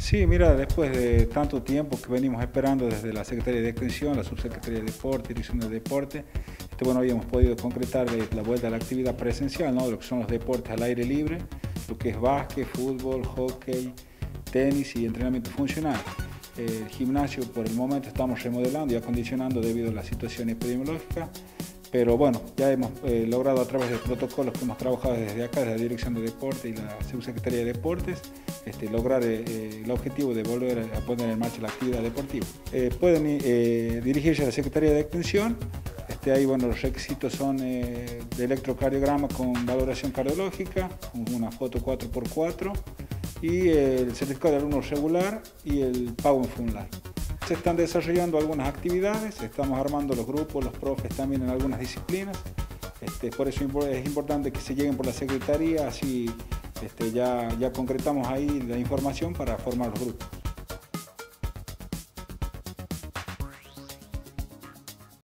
Sí, mira, después de tanto tiempo que venimos esperando desde la Secretaría de Extensión, la Subsecretaría de Deporte, Dirección de Deporte, bueno, habíamos podido concretar la vuelta a la actividad presencial, ¿no? Lo que son los deportes al aire libre, lo que es básquet, fútbol, hockey, tenis y entrenamiento funcional. El gimnasio por el momento estamos remodelando y acondicionando debido a la situación epidemiológica, pero bueno, ya hemos logrado a través de protocolos que hemos trabajado desde acá, desde la Dirección de Deporte y la Subsecretaría de Deportes, lograr el objetivo de volver a poner en marcha la actividad deportiva. Pueden dirigirse a la Secretaría de Extensión. Ahí, bueno, los requisitos son de electrocardiograma con valoración cardiológica, una foto 4x4 y el certificado de alumno regular y el pago en FUNLAR. Se están desarrollando algunas actividades, estamos armando los grupos, los profes también en algunas disciplinas. Por eso es importante que se lleguen por la Secretaría, así ya concretamos ahí la información para formar los grupos.